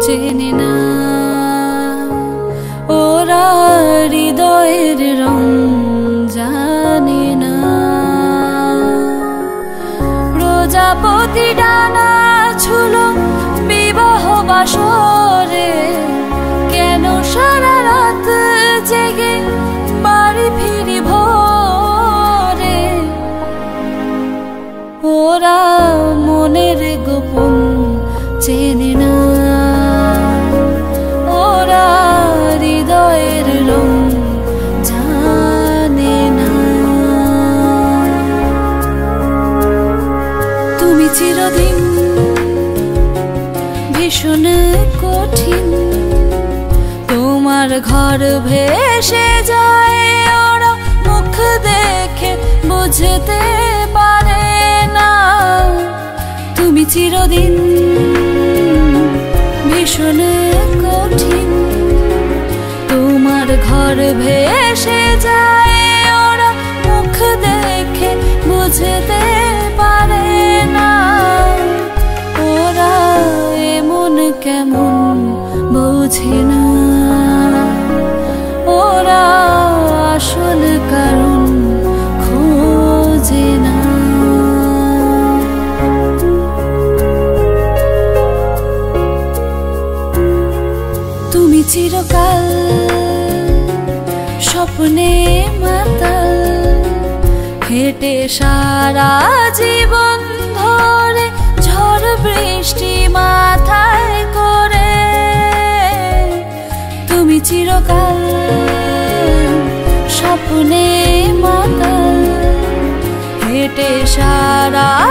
চেনে না, ওরা হৃদয়ের রং জানে না। প্রজাপতি ডানা ঝুলো বিবাহ বাসরে, কেন সারা রাত জেগে বাড়ি ফিরি ভোরে। ওরা মনের গোপন চেনে না, ওরা হৃদয়ের রং জানে না। তুমি চিরদিন ভীষণ কঠিন, তোমার ঘর ভেসে যায়, ওরা মুখ দেখে বুঝতে পারে না। তুমি চিরদিন ভীষণ কঠিন, তোমার ঘর ভেসে যায়, ওরা মুখ দেখে বুঝতে পারে না। ওরা এমন কেমন বোঝে না, ওরা আসল কারণ খোঁজে না। তুমি চিরকাল স্বপ্নে মাতাল, হেঁটে সারা জীবন ধরে ঝড় বৃষ্টি মাথায় করে। তুমি চিরকাল স্বপ্নে মাতাল, হেঁটে সারা